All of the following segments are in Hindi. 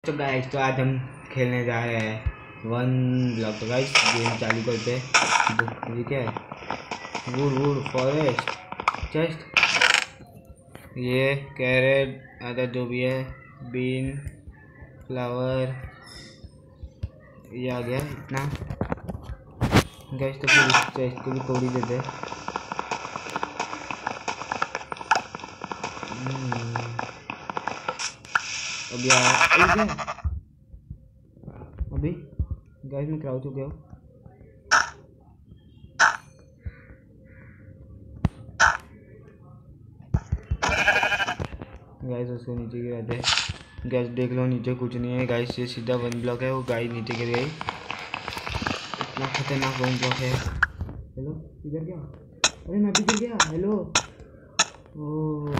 तो गाइस तो आज हम खेलने जा रहे हैं वन ब्लॉक। तो गाइस गेम चालू करते हैं। तो ये क्या है? वुड फॉरेस्ट चेस्ट, ये कैरेट अदर जो भी है, बीन फ्लावर, ये आ गया इतना। गाइस तो फिर इस चेस्ट को भी तोड़ ही देते हैं। अभी अभी गाइस मैं क्राउच हो गया हूँ। गाइस उसको नीचे गिरा दे। गाइस देख लो नीचे कुछ नहीं है गाइस, ये सीधा वन ब्लॉक है। वो गाइस नीचे गिर गई, इतना खतरनाक वन ब्लॉक है। हेलो किधर गया? अरे मैं भी गिर गया। हेलो ओह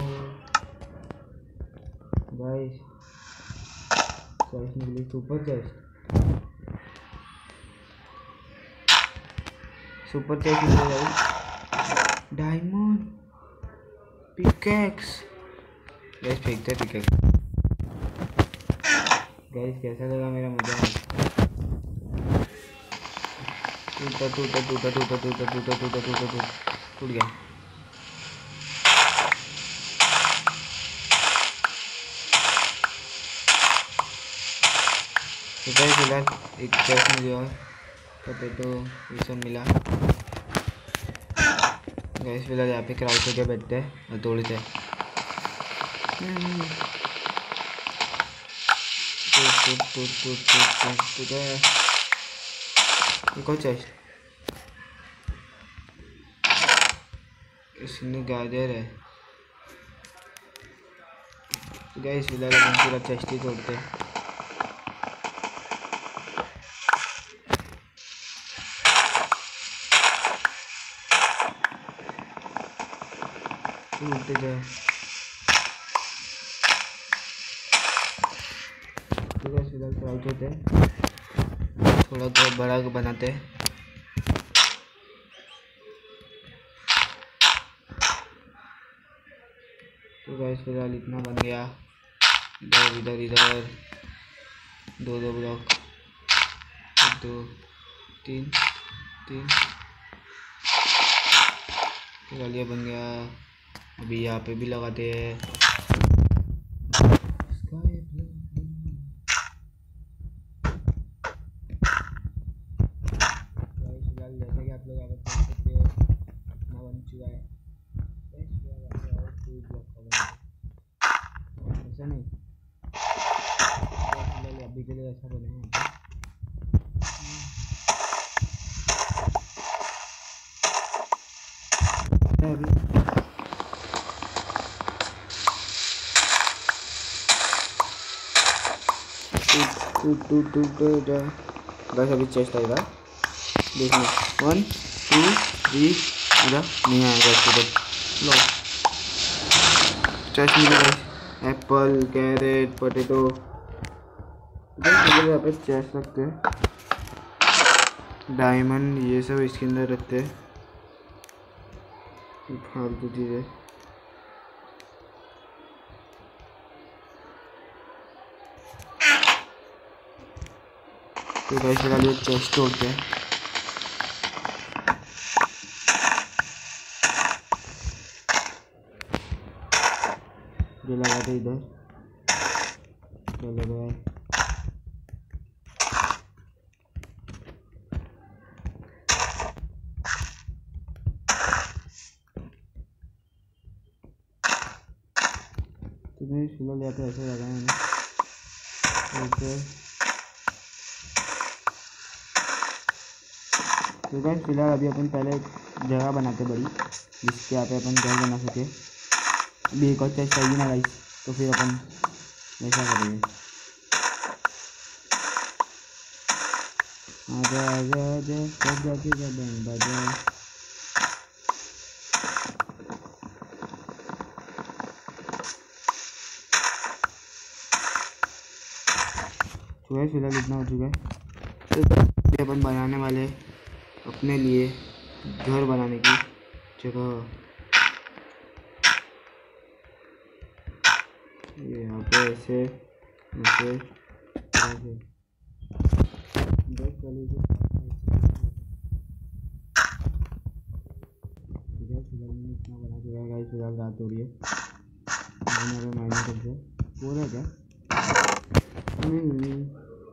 गाइस चेस्ट निकली, सुपर चेस्ट निकली गाइस। डायमंड पिकैक्स गाइस, फेंकते हैं पिकैक्स। गाइस कैसा लगा मेरा मजा? टूट गया। तो गाइस फिलहाल एक चेस्ट मुझे और पोटैटो ये सब मिला। गाइस फिलहाल यहाँ पे क्राउच होकर बैठते हैं और तोड़ते हैं। एक और चेस्ट, इसमें गाजर है। तो गाइस फिलहाल हम पूरा चेस्ट ही तोड़ते हैं। उठते जाए। तो गाइस फिलहाल क्राउच होते हैं, थोड़ा बहुत बड़ा बनाते हैं। तो गाइस फिलहाल इतना बन गया। इधर दो ब्लॉक, 2 3 फिलहाल ये बन गया। अभी यहाँ पे भी लगाते हैं। फिलहाल जैसे कि आप लोग यहाँ पर देख सकते हो इतना बन चुका है। ऐसा नहीं, फिलहाल अभी के लिए ऐसा बना है। बस अभी चेस्ट आएगा, देखना 1 2 3 इधर नहीं आएगा इसके बाद। लो चेस्ट मिलेगा, एप्पल कैरेट पोटैटो। यहाँ पे चेस्ट रखते हैं, डायमंड ये सब इसके अंदर रखते हैं, फालतू चीज़ें। तो गाइस फिलहाल ये चेस्ट तोड़ते हैं। ये लगाते इधर, चलो भाई। तो नहीं फिलहाल यहाँ पे ऐसे लगाया मैंने ऐसे। तो गाइस फिलहाल अभी अपन पहले जगह बनाते बड़ी, जिसके यहाँ पे अपन घर बना सके। अभी एक और चेस्ट चाहिए ना गाइस, तो फिर अपन ऐसा करेंगे। आजा आजा आजा कब जाके बैंड बाजा। तो गाइस फिलहाल इतना हो चुका है। तो अपन बनाने वाले अपने लिए घर बनाने की जगह। ये यहाँ पे ऐसे इतना बना चुका है गाइस। फिलहाल रात हो रही है, माइनिंग करते हो रहा है क्या? नहीं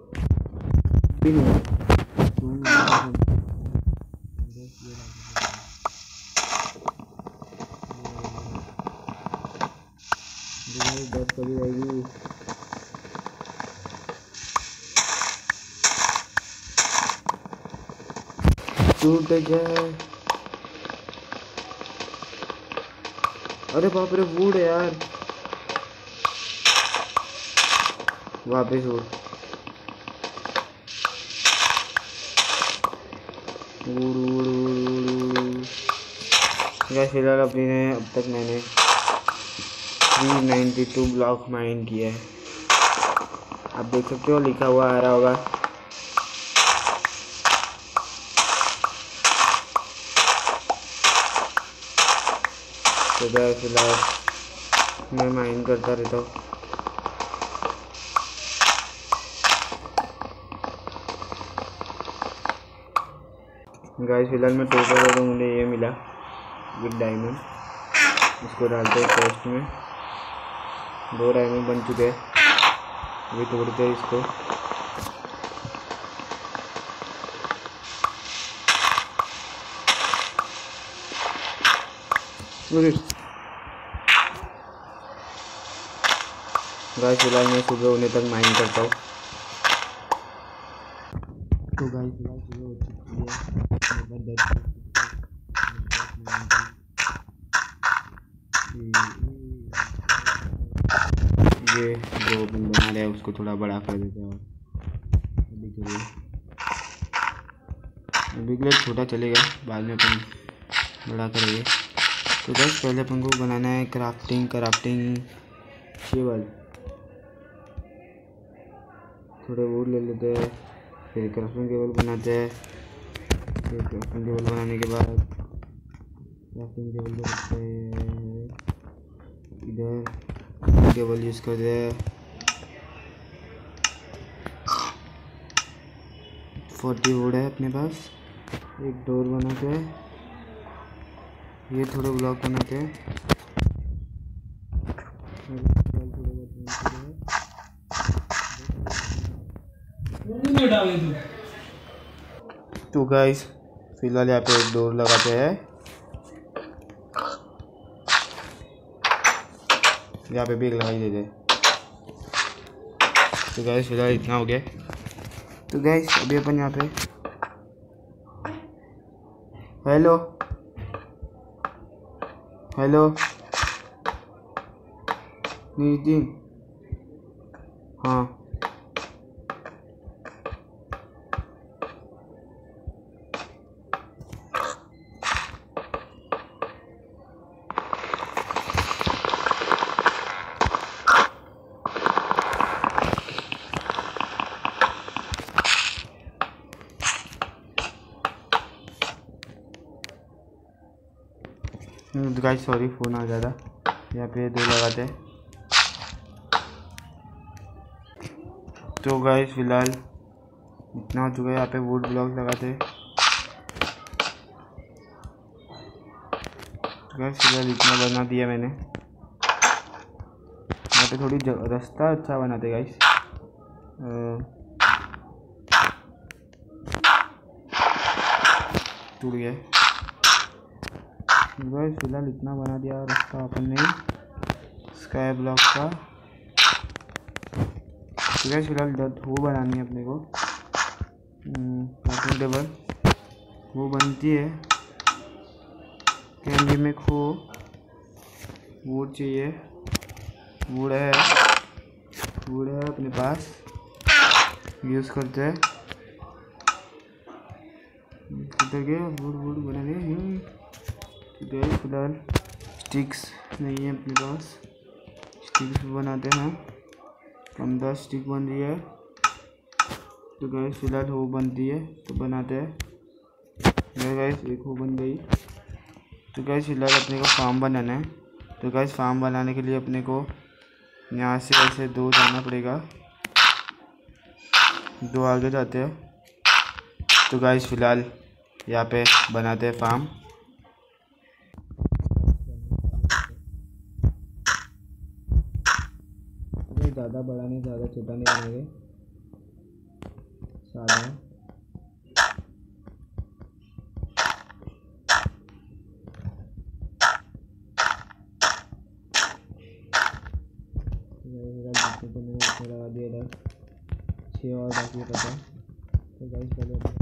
बस कभी रहेगी। टूट जाए। अरे बाप रे, वुड है यार। वापस वुड फिलहाल अपनी ने अब तक मैंने 392 ब्लॉक माइन किया है। आप देख सकते हो, लिखा हुआ आ रहा होगा। तो फिलहाल मैं माइन करता रहता हूँ। गाइस फिलहाल मैं टोटल कर दूँ, मुझे ये मिला विद डायमंड। इसको डालते हैं चेस्ट में। 2 डायमंड बन चुके हैं। अभी तोड़ते हैं इसको। गाइस फिलहाल मैं सुबह होने तक माइन करता हूँ। तो गाइस फिलहाल सुबह हो चुकी है। ये जो अपन बना रहे हैं उसको थोड़ा बड़ा कर देते हैं। अभी के लिए छोटा चलेगा, बाद में अपन बड़ा करेंगे। तो बस पहले अपन को बनाना है क्राफ्टिंग टेबल। थोड़े वुड ले लेते हैं, फिर क्राफ्टिंग टेबल बनाते हैं। फिर क्राफ्टिंग टेबल बनाने के बाद क्राफ्टिंग टेबल को रखते हैं इधर। टेबल यूज़ करते हैं। 40 वुड है अपने पास। एक डोर बनाते हैं। ये थोड़े ब्लॉक बनाते हैं। तो गाइस फिलहाल यहाँ पे एक डोर लगाते हैं। यहाँ पे भी एक लगाई देते हैं। तो गाइस फिलहाल इतना हो गया। तो गाइस अभी अपन यहाँ पे हेलो नितिन, हाँ गाइस सॉरी, फ़ोन आ जा रहा। यहाँ पे 2 लगाते हैं। तो गाइस फिलहाल इतना हो चुका है। यहाँ पे वुड ब्लॉक लगाते हैं। तो गाइस फिलहाल इतना बना दिया मैंने। यहाँ पे थोड़ी रास्ता अच्छा बनाते गाइस। टूट गया गाइस। फिलहाल इतना बना दिया रास्ता अपन ने स्काई ब्लॉक का। तो गाइस फिलहाल वो बनानी है अपने को क्राफ्टिंग टेबल। वो बनती है कैंडी में खो। वुड चाहिए। वुड है अपने पास, यूज़ करते हैं। वुड बना लिए। फिलहाल स्टिक्स नहीं है अपने पास, स्टिक्स बनाते हैं। 15 स्टिक बन रही है। तो गैस फिलहाल वो बनती है तो बनाते हैं। गैस एक वो बन गई। तो गैस फिलहाल अपने को फार्म बनाना है। तो गैस फार्म बनाने के लिए अपने को यहाँ से ऐसे 2 जाना पड़ेगा। दो आगे जाते हैं। तो गाइस फिलहाल यहाँ पे बनाते हैं फार्म। ज़्यादा बड़ा नहीं, ज़्यादा छोटा नहीं बनाएंगे, सादा। लगा दिया इधर 6 और बाकी है पता। तो गाइस पहले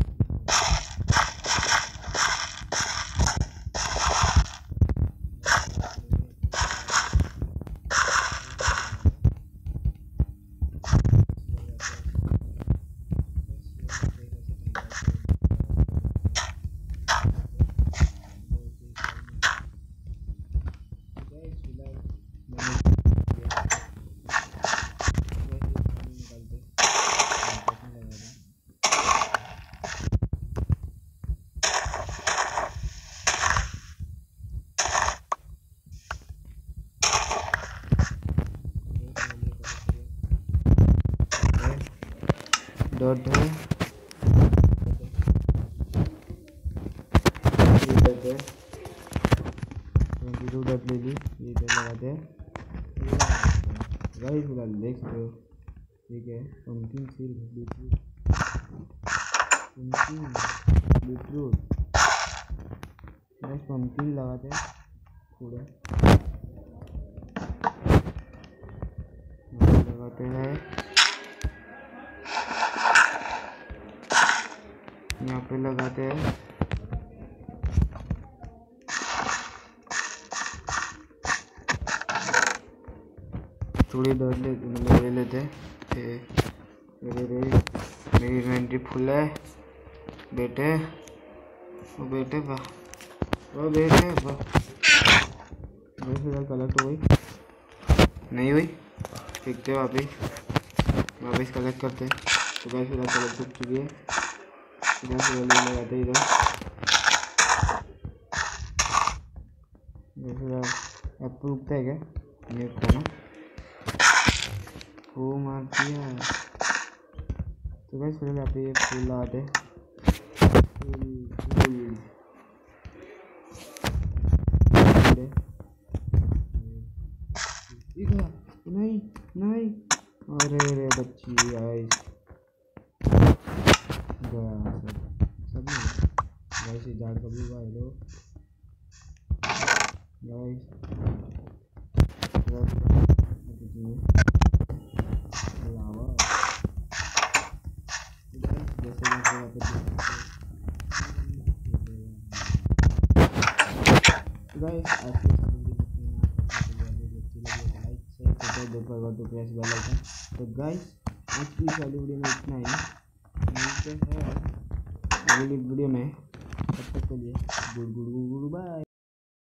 डॉट है, डॉट ले ली, ये लगाते हैं गाइस फिलहाल देख सकते हो। ठीक है, पंकिन सील बीटरूट बस पंकिन लगाते हैं पूरा लगाते हैं। यहाँ पे लगाते हैं थोड़ी दौड़ ले लेते हैं। मेरी इन्वेंट्री फुल है बेटे, वो बेटे वाह, वो बेटे वाह। कलेक्ट हो गई नहीं हुई, फेंकते वापस कलेक्ट करते। तो गाइस फिलहाल कलेक्ट हो चुकी है। लगाते इधर एप्पल उगता है क्या? नहीं उगता ना, वो मार दिया। तो गाइस फिलहाल यहाँ पे ये फूल लगाते नहीं नहीं, अरे बच्ची गाइस सब गाइस ये झाड़ कभी हुआ है लो गाइस। तो गाइस आज की वाली वीडियो में इतना ही, मिलते हैं अगली वीडियो में। तब तक के लिए गुड बाय।